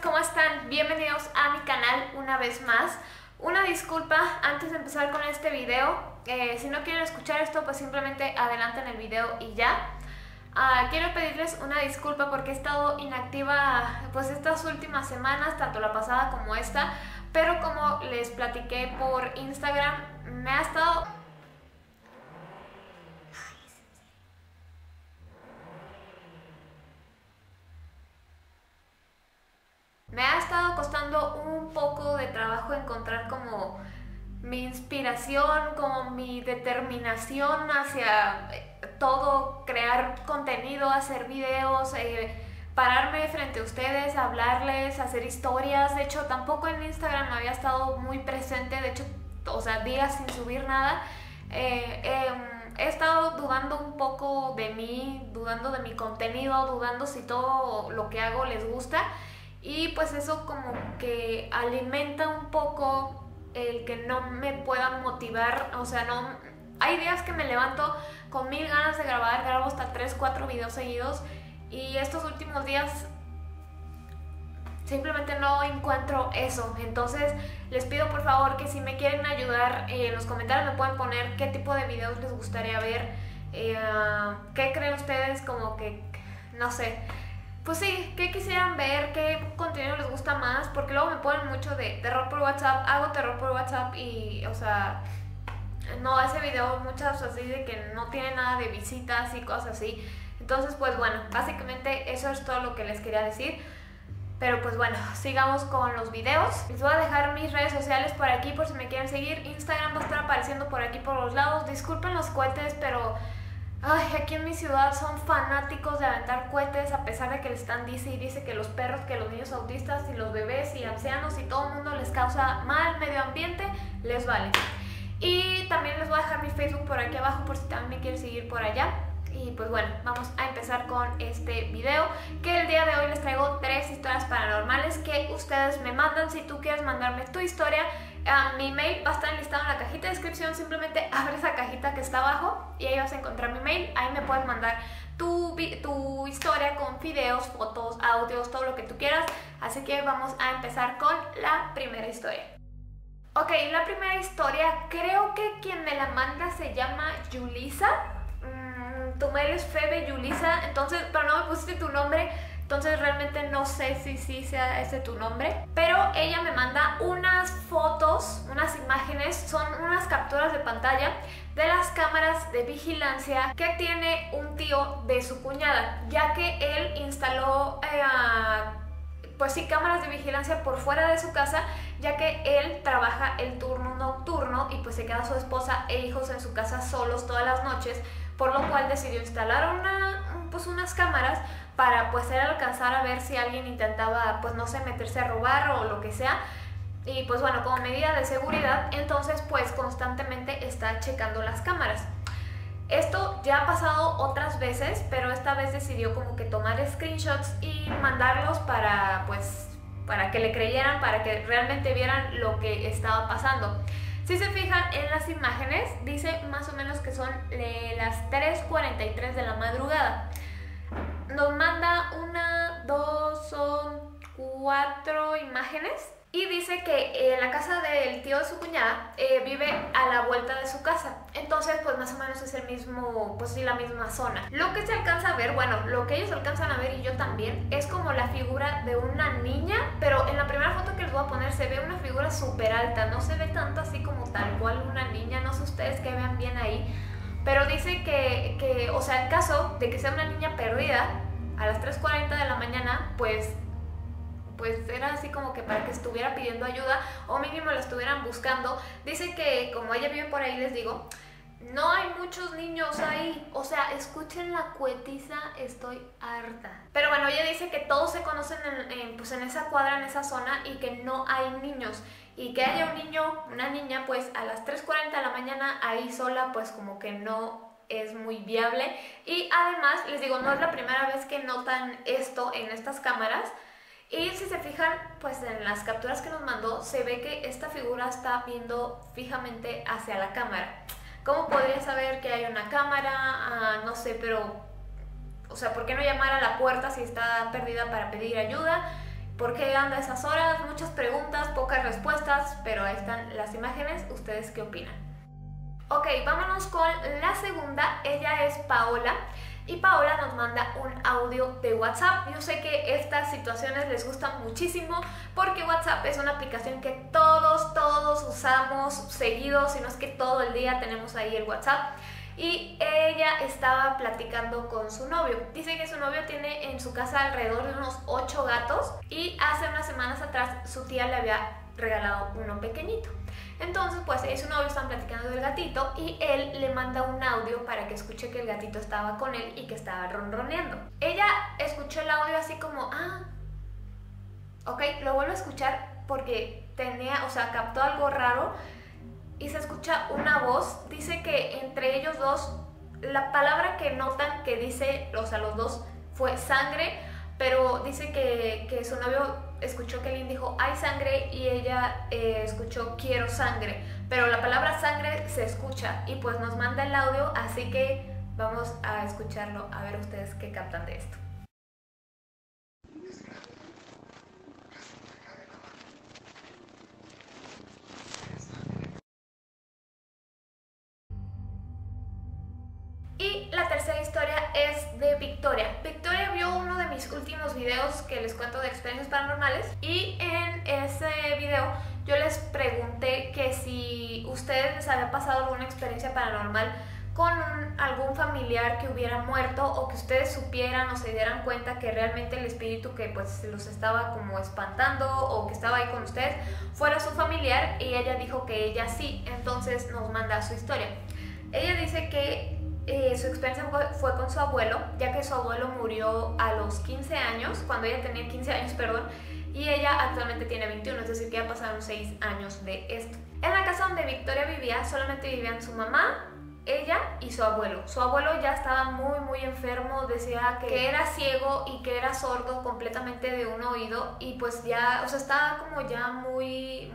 ¿cómo están? Bienvenidos a mi canal una vez más. Una disculpa antes de empezar con este video. Si no quieren escuchar esto, pues simplemente adelanten el video y ya. Quiero pedirles una disculpa porque he estado inactiva pues estas últimas semanas, tanto la pasada como esta, pero como les platiqué por Instagram, me ha estado costando un poco de trabajo encontrar como mi inspiración, como mi determinación hacia todo, crear contenido, hacer videos, pararme frente a ustedes, hablarles, hacer historias. De hecho, tampoco en Instagram había estado muy presente, de hecho, o sea, días sin subir nada. He estado dudando un poco de mí, dudando de mi contenido, dudando si todo lo que hago les gusta. Y pues eso como que alimenta un poco el que no me pueda motivar. O sea, no, hay días que me levanto con 1000 ganas de grabar, grabo hasta 3-4 videos seguidos, y estos últimos días simplemente no encuentro eso. Entonces les pido por favor que si me quieren ayudar, en los comentarios me pueden poner qué tipo de videos les gustaría ver, qué creen ustedes, como que, no sé, pues sí, qué quisieran ver, qué contenido les gusta más, porque luego me ponen mucho de terror por WhatsApp, hago terror por WhatsApp y, o sea, no, ese video muchas así de que no tiene nada de visitas y cosas así. Entonces pues bueno, básicamente eso es todo lo que les quería decir. Pero pues bueno, sigamos con los videos. Les voy a dejar mis redes sociales por aquí por si me quieren seguir. Instagram va a estar apareciendo por aquí por los lados. Disculpen los cohetes, pero ay, aquí en mi ciudad son fanáticos de aventar cohetes, a pesar de que les están dice y dice que los perros, que los niños autistas y los bebés y ancianos y todo el mundo les causa mal medio ambiente, les vale. Y también les voy a dejar mi Facebook por aquí abajo por si también me quieren seguir por allá. Y pues bueno, vamos a empezar con este video, que el día de hoy les traigo 3 historias paranormales que ustedes me mandan. Si tú quieres mandarme tu historia, mi email va a estar enlistado en la cajita de descripción. Simplemente abre esa cajita que está abajo y ahí vas a encontrar mi mail. Ahí me puedes mandar tu historia con videos, fotos, audios, todo lo que tú quieras. Así que vamos a empezar con la primera historia. Ok, la primera historia, creo que quien me la manda se llama Yulisa. Tu mail es Febe Yulisa, entonces, pero no me pusiste tu nombre, entonces realmente no sé si sí sea ese tu nombre. Pero ella me manda unas fotos, unas imágenes, son unas capturas de pantalla de las cámaras de vigilancia que tiene un tío de su cuñada, ya que él instaló pues sí, cámaras de vigilancia por fuera de su casa, ya que él trabaja el turno nocturno y pues se queda su esposa e hijos en su casa solos todas las noches, por lo cual decidió instalar unas cámaras para pues él alcanzar a ver si alguien intentaba, pues no sé, meterse a robar o lo que sea. Y pues bueno, como medida de seguridad, entonces pues constantemente está checando las cámaras. Esto ya ha pasado otras veces, pero esta vez decidió como que tomar screenshots y mandarlos para que le creyeran, para que realmente vieran lo que estaba pasando. Si se fijan en las imágenes, dice más o menos que son las 3:43 de la madrugada. Nos manda 1, 2, son 4 imágenes. Y dice que la casa del tío de su cuñada vive a la vuelta de su casa. Entonces, pues más o menos es el mismo, pues sí, la misma zona. Lo que se alcanza a ver, bueno, lo que ellos alcanzan a ver y yo también, es como la figura de una niña. Pero en la primera foto que les voy a poner se ve una figura súper alta. No se ve tanto así como tal cual una niña. No sé ustedes que vean bien ahí. Pero dice que, o sea, en caso de que sea una niña perdida a las 3:40 de la mañana, pues era así como que para que estuviera pidiendo ayuda o mínimo la estuvieran buscando. Dice que como ella vive por ahí, les digo, no hay muchos niños ahí. O sea, escuchen la cuetiza, estoy harta. Pero bueno, ella dice que todos se conocen pues en esa cuadra, en esa zona, y que no hay niños. Y que haya un niño, una niña, pues a las 3:40 de la mañana ahí sola, pues como que no es muy viable. Y además, les digo, no es la primera vez que notan esto en estas cámaras. Y si se fijan, pues en las capturas que nos mandó, se ve que esta figura está viendo fijamente hacia la cámara. ¿Cómo podría saber que hay una cámara? No sé, pero, o sea, ¿por qué no llamar a la puerta si está perdida para pedir ayuda? ¿Por qué anda a esas horas? Muchas preguntas, pocas respuestas, pero ahí están las imágenes. ¿Ustedes qué opinan? Ok, vámonos con la segunda. Ella es Paola. Y Paola nos manda un audio de WhatsApp. Yo sé que estas situaciones les gustan muchísimo porque WhatsApp es una aplicación que todos usamos seguido, si no es que todo el día tenemos ahí el WhatsApp. Y ella estaba platicando con su novio. Dice que su novio tiene en su casa alrededor de unos 8 gatos y hace unas semanas atrás su tía le había regalado uno pequeñito. Entonces pues ella y su novio están platicando del gatito y él le manda un audio para que escuche que el gatito estaba con él y que estaba ronroneando. Ella escuchó el audio así como, ok, lo vuelve a escuchar porque captó algo raro y se escucha una voz. Dice que entre ellos dos, la palabra que notan que dice, los dos, fue sangre, pero dice que su novio escuchó que alguien dijo hay sangre y ella escuchó quiero sangre, pero la palabra sangre se escucha y pues nos manda el audio, así que vamos a escucharlo a ver ustedes qué captan de esto. Y la tercera historia es de Victoria. Victoria vio uno de mis últimos videos que les cuento de experiencias paranormales y en ese video yo les pregunté que si ustedes les había pasado alguna experiencia paranormal con algún familiar que hubiera muerto o que ustedes supieran o se dieran cuenta que realmente el espíritu que pues los estaba como espantando o que estaba ahí con ustedes fuera su familiar, y ella dijo que ella sí. Entonces nos manda su historia. Ella dice que su experiencia fue con su abuelo, ya que su abuelo murió a los 15 años, cuando ella tenía 15 años, perdón, y ella actualmente tiene 21, es decir que ya pasaron 6 años de esto. En la casa donde Victoria vivía solamente vivían su mamá, ella y su abuelo. Su abuelo ya estaba muy enfermo, decía que era ciego y que era sordo completamente de un oído y pues ya, estaba como ya muy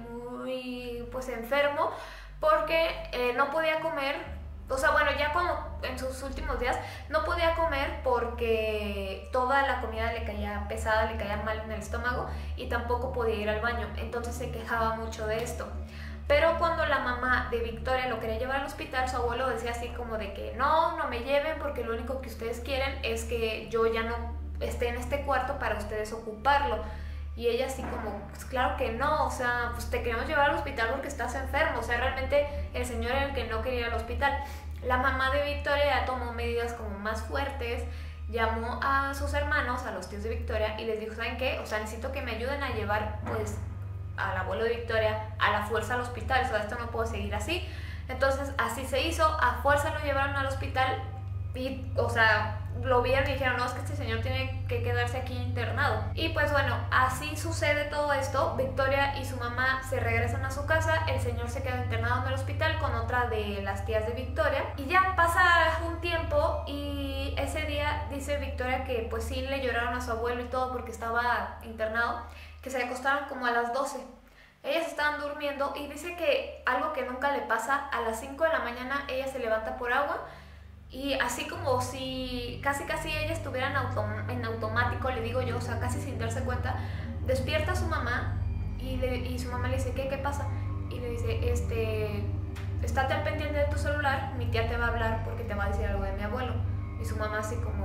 pues enfermo porque no podía comer. Ya como en sus últimos días no podía comer porque toda la comida le caía pesada, le caía mal en el estómago y tampoco podía ir al baño, entonces se quejaba mucho de esto. Pero cuando la mamá de Victoria lo quería llevar al hospital, su abuelo decía así como de que no me lleven porque lo único que ustedes quieren es que yo ya no esté en este cuarto para ustedes ocuparlo. Y ella así como, pues claro que no, pues te queremos llevar al hospital porque estás enfermo. Realmente el señor era el que no quería ir al hospital. La mamá de Victoria ya tomó medidas como más fuertes, llamó a sus hermanos, a los tíos de Victoria, y les dijo, ¿saben qué? Necesito que me ayuden a llevar pues al abuelo de Victoria a la fuerza al hospital, esto no puedo seguir así. Entonces así se hizo, a fuerza lo llevaron al hospital y, lo vieron y dijeron, no, es que este señor tiene que quedarse aquí internado. Y pues bueno, así sucede todo esto. Victoria y su mamá se regresan a su casa, el señor se queda internado en el hospital con otra de las tías de Victoria y ya pasa un tiempo y ese día dice Victoria que pues sí le lloraron a su abuelo y todo porque estaba internado, que se acostaron como a las 12. Ellas estaban durmiendo y dice que algo que nunca le pasa, a las 5 de la mañana ella se levanta por agua y así como si casi ella estuviera en automático, le digo yo, casi sin darse cuenta, despierta a su mamá y su mamá le dice, ¿qué pasa? Y le dice, estate al pendiente de tu celular, mi tía te va a hablar porque te va a decir algo de mi abuelo. Y su mamá así como,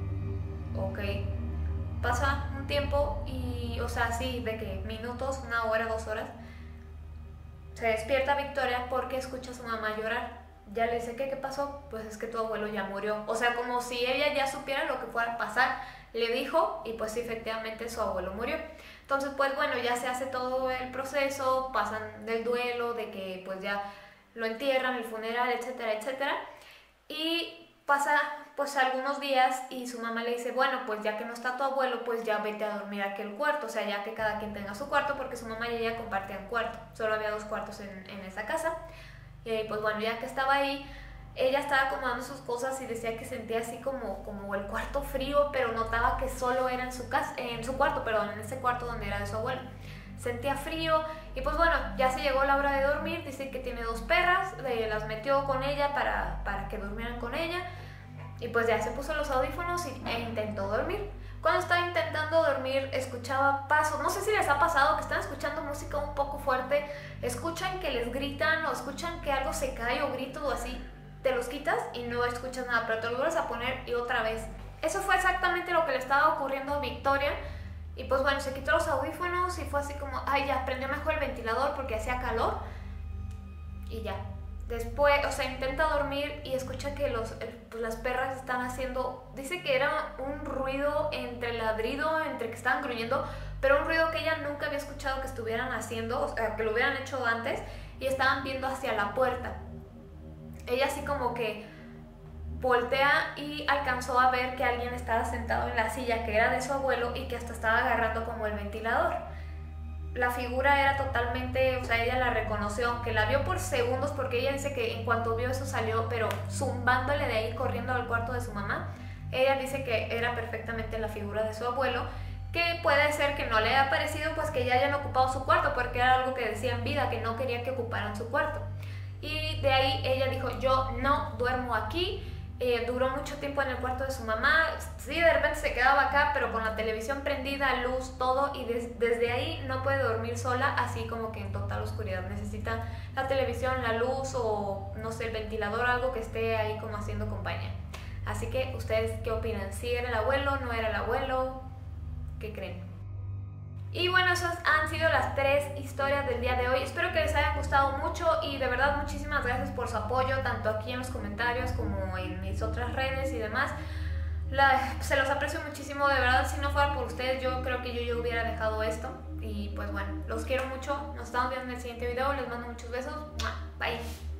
ok. Pasa un tiempo y, así de que minutos, 1 hora, 2 horas, se despierta Victoria porque escucha a su mamá llorar. Ya le dice, ¿qué pasó? Pues es que tu abuelo ya murió. Como si ella ya supiera lo que fuera a pasar. Le dijo y pues sí, efectivamente su abuelo murió. Entonces pues bueno, ya se hace todo el proceso, pasan del duelo, de que pues ya lo entierran, el funeral, etcétera, etcétera. Y pasa pues algunos días y su mamá le dice, bueno, pues ya que no está tu abuelo, pues ya vete a dormir a aquel cuarto, ya que cada quien tenga su cuarto, porque su mamá y ella compartían cuarto, solo había 2 cuartos en esa casa. Y pues bueno, ya que estaba ahí, ella estaba acomodando sus cosas y decía que sentía así como el cuarto frío, pero notaba que solo era en su cuarto, en ese cuarto donde era de su abuelo. Sentía frío y pues bueno, ya se llegó la hora de dormir. Dice que tiene 2 perras, las metió con ella para que durmieran con ella y pues ya se puso los audífonos e intentó dormir. Cuando estaba intentando dormir escuchaba pasos. No sé si les ha pasado que están escuchando música un poco fuerte, escuchan que les gritan o escuchan que algo se cae o gritos o así, te los quitas y no escuchas nada, pero te los vuelves a poner y otra vez. Eso fue exactamente lo que le estaba ocurriendo a Victoria. Y pues bueno, se quitó los audífonos y fue así como, ay, ya, prendió mejor el ventilador porque hacía calor. Y ya. Después, o sea, intenta dormir y escucha que pues las perras están haciendo, dice que era un ruido entre ladrido, entre que estaban gruñendo, pero un ruido que ella nunca había escuchado que estuvieran haciendo, o sea, que lo hubieran hecho antes, y estaban viendo hacia la puerta. Ella así como que voltea y alcanzó a ver que alguien estaba sentado en la silla que era de su abuelo y que hasta estaba agarrando como el ventilador. La figura era totalmente, o sea, ella la reconoció, aunque la vio por segundos, porque ella dice que en cuanto vio eso salió, pero zumbándole de ahí, corriendo al cuarto de su mamá. Ella dice que era perfectamente la figura de su abuelo, que puede ser que no le haya parecido, pues que ya hayan ocupado su cuarto, porque era algo que decía en vida, que no quería que ocuparan su cuarto. Y de ahí ella dijo, yo no duermo aquí. Duró mucho tiempo en el cuarto de su mamá, sí, de repente se quedaba acá, pero con la televisión prendida, luz, todo, y desde ahí no puede dormir sola, así como que en total oscuridad. Necesita la televisión, la luz o, no sé, el ventilador, algo que esté ahí como haciendo compañía. Así que, ¿ustedes qué opinan? ¿Sí era el abuelo? ¿No era el abuelo? ¿Qué creen? Y bueno, esas han sido las 3 historias del día de hoy. Espero que les hayan gustado mucho y de verdad muchísimas gracias por su apoyo, tanto aquí en los comentarios como en mis otras redes y demás. Se los aprecio muchísimo, de verdad. Si no fuera por ustedes, yo creo que yo ya hubiera dejado esto. Y pues bueno, los quiero mucho. Nos estamos viendo en el siguiente video. Les mando muchos besos. Bye.